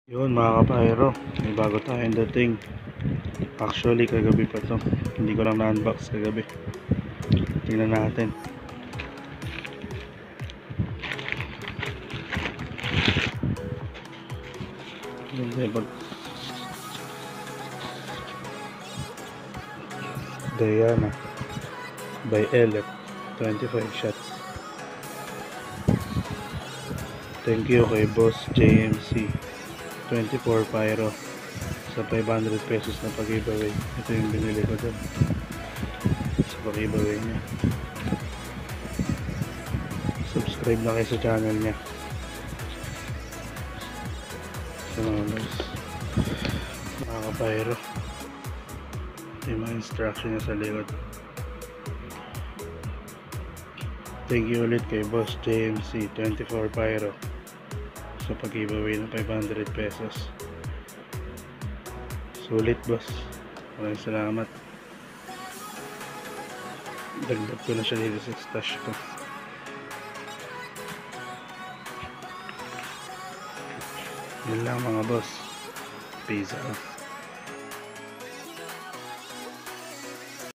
Yun mga kapayro, may bago tayong dating. Actually kagabi pa to, hindi ko lang na-unbox kagabi. Tingnan natin. Diana by Elef 25 shots. Thank you kay boss JMC24Pyro sa 500 pesos na pag-giveaway. Ito yung binili ko dun sa pag-giveaway niya. Subscribe na kayo sa channel niya. Sa mga guys, mga kapayro, yung mga instruction niya sa likod. Thank you ulit kay boss JMC24Pyro sa pag-giveaway ng 500 pesos. Sulit boss, maraming salamat. Dagdag ko na siya dito sa stash ko. Yun lang mga boss, peace out.